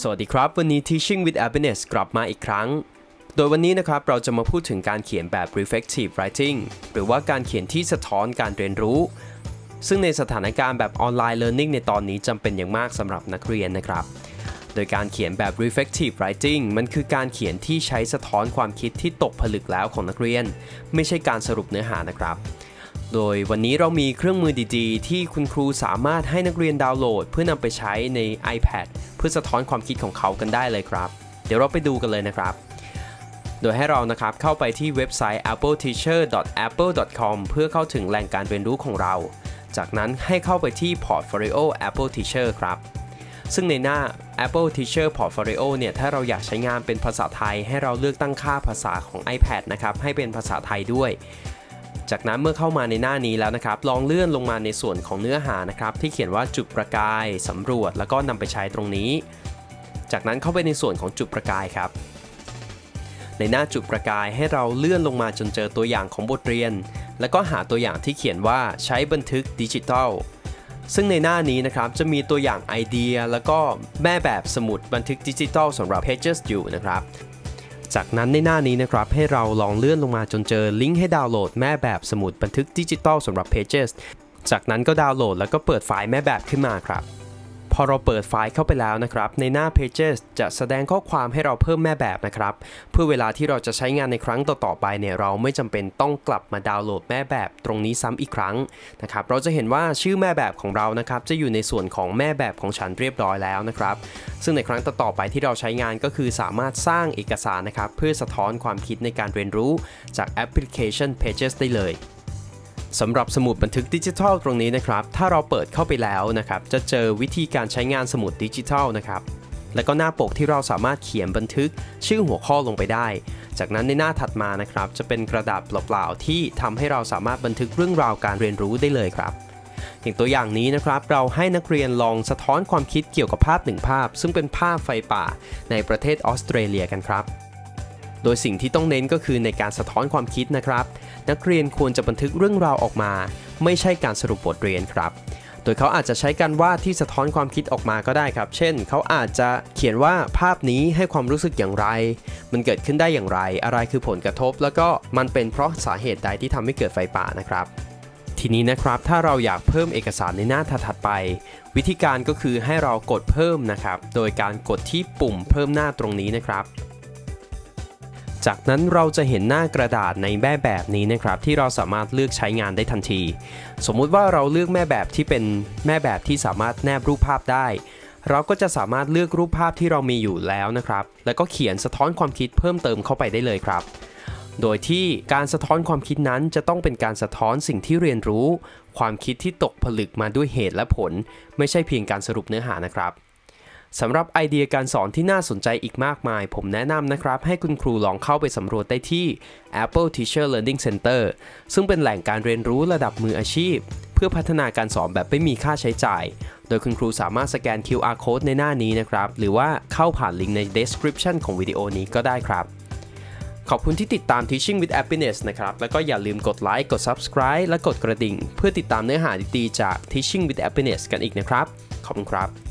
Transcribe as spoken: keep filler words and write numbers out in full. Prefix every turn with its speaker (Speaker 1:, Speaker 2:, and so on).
Speaker 1: วัสดีครับวันนี้ Teaching with Happiness กลับมาอีกครั้งโดยวันนี้นะครับเราจะมาพูดถึงการเขียนแบบ reflective writing หรือว่าการเขียนที่สะท้อนการเรียนรู้ซึ่งในสถานการณ์แบบออนไลน์ learning ในตอนนี้จำเป็นอย่างมากสำหรับนักเรียนนะครับโดยการเขียนแบบ reflective writing มันคือการเขียนที่ใช้สะท้อนความคิดที่ตกผลึกแล้วของนักเรียนไม่ใช่การสรุปเนื้อหานะครับโดยวันนี้เรามีเครื่องมือดีๆที่คุณครูสามารถให้นักเรียนดาวน์โหลดเพื่อนำไปใช้ใน iPad เพื่อสะท้อนความคิดของเขากันได้เลยครับเดี๋ยวเราไปดูกันเลยนะครับโดยให้เรานะครับเข้าไปที่เว็บไซต์ แอปเปิลทีเชอร์ ดอท แอปเปิล ดอท คอม เพื่อเข้าถึงแหล่งการเรียนรู้ของเราจากนั้นให้เข้าไปที่ Portfolio Apple Teacher ครับซึ่งในหน้า Apple Teacher Portfolio เนี่ยถ้าเราอยากใช้งานเป็นภาษาไทยให้เราเลือกตั้งค่าภาษาของ iPad นะครับให้เป็นภาษาไทยด้วยจากนั้นเมื่อเข้ามาในหน้านี้แล้วนะครับลองเลื่อนลงมาในส่วนของเนื้อหานะครับที่เขียนว่าจุดประกายสำรวจแล้วก็นำไปใช้ตรงนี้จากนั้นเข้าไปในส่วนของจุดประกายครับในหน้าจุดประกายให้เราเลื่อนลงมาจนเจอตัวอย่างของบทเรียนแล้วก็หาตัวอย่างที่เขียนว่าใช้บันทึกดิจิทัลซึ่งในหน้านี้นะครับจะมีตัวอย่างไอเดียแล้วก็แม่แบบสมุดบันทึกดิจิทัลสำหรับ Pages อยู่นะครับจากนั้นในหน้านี้นะครับให้เราลองเลื่อนลงมาจนเจอลิงก์ให้ดาวน์โหลดแม่แบบสมุดบันทึกดิจิทัลสำหรับ Pages จากนั้นก็ดาวน์โหลดแล้วก็เปิดไฟล์แม่แบบขึ้นมาครับพอเราเปิดไฟล์เข้าไปแล้วนะครับในหน้า Pages จะแสดงข้อความให้เราเพิ่มแม่แบบนะครับเพื่อเวลาที่เราจะใช้งานในครั้งต่อๆไปเนี่ยเราไม่จำเป็นต้องกลับมาดาวน์โหลดแม่แบบตรงนี้ซ้ำอีกครั้งนะครับเราจะเห็นว่าชื่อแม่แบบของเรานะครับจะอยู่ในส่วนของแม่แบบของฉันเรียบร้อยแล้วนะครับซึ่งในครั้งต่อๆไปที่เราใช้งานก็คือสามารถสร้างเอกสารนะครับเพื่อสะท้อนความคิดในการเรียนรู้จากแอปพลิเคชัน Pages ได้เลยสำหรับสมุดบันทึกดิจิทัลตรงนี้นะครับถ้าเราเปิดเข้าไปแล้วนะครับจะเจอวิธีการใช้งานสมุดดิจิทัลนะครับแล้วก็หน้าปกที่เราสามารถเขียนบันทึกชื่อหัวข้อลงไปได้จากนั้นในหน้าถัดมานะครับจะเป็นกระดาษเปล่าๆที่ทำให้เราสามารถบันทึกเรื่องราวการเรียนรู้ได้เลยครับอย่างตัวอย่างนี้นะครับเราให้นักเรียนลองสะท้อนความคิดเกี่ยวกับภาพหนึ่งภาพซึ่งเป็นภาพไฟป่าในประเทศออสเตรเลียกันครับโดยสิ่งที่ต้องเน้นก็คือในการสะท้อนความคิดนะครับนักเรียนควรจะบันทึกเรื่องราวออกมาไม่ใช่การสรุปบทเรียนครับโดยเขาอาจจะใช้การวาดที่สะท้อนความคิดออกมาก็ได้ครับเช่นเขาอาจจะเขียนว่าภาพนี้ให้ความรู้สึกอย่างไรมันเกิดขึ้นได้อย่างไรอะไรคือผลกระทบแล้วก็มันเป็นเพราะสาเหตุใดที่ทำให้เกิดไฟป่านะครับทีนี้นะครับถ้าเราอยากเพิ่มเอกสารในหน้าถัดไปวิธีการก็คือให้เรากดเพิ่มนะครับโดยการกดที่ปุ่มเพิ่มหน้าตรงนี้นะครับจากนั้นเราจะเห็นหน้ากระดาษในแม่แบบนี้นะครับที่เราสามารถเลือกใช้งานได้ทันทีสมมุติว่าเราเลือกแม่แบบที่เป็นแม่แบบที่สามารถแนบรูปภาพได้เราก็จะสามารถเลือกรูปภาพที่เรามีอยู่แล้วนะครับแล้วก็เขียนสะท้อนความคิดเพิ่มเติมเข้าไปได้เลยครับโดยที่การสะท้อนความคิดนั้นจะต้องเป็นการสะท้อนสิ่งที่เรียนรู้ความคิดที่ตกผลึกมาด้วยเหตุและผลไม่ใช่เพียงการสรุปเนื้อหานะครับสำหรับไอเดียการสอนที่น่าสนใจอีกมากมายผมแนะนำนะครับให้คุณครูลองเข้าไปสำรวจได้ที่ Apple Teacher Learning Center ซึ่งเป็นแหล่งการเรียนรู้ระดับมืออาชีพเพื่อพัฒนาการสอนแบบไม่มีค่าใช้จ่ายโดยคุณครูสามารถสแกน คิว อาร์ Code ในหน้านี้นะครับหรือว่าเข้าผ่านลิงก์ใน description ของวิดีโอนี้ก็ได้ครับขอบคุณที่ติดตาม Teaching with Happiness นะครับแล้วก็อย่าลืมกดไลค์กด Subscribe และกดกระดิ่งเพื่อติดตามเนื้อหาดีๆจาก Teaching with Happiness กันอีกนะครับขอบคุณครับ